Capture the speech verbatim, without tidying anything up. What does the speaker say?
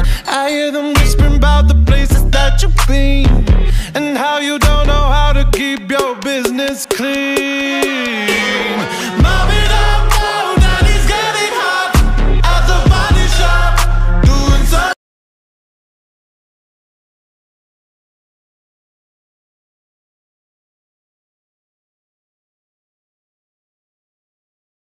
I hear them whispering about the places that you've been, and how you don't know how to keep your business clean.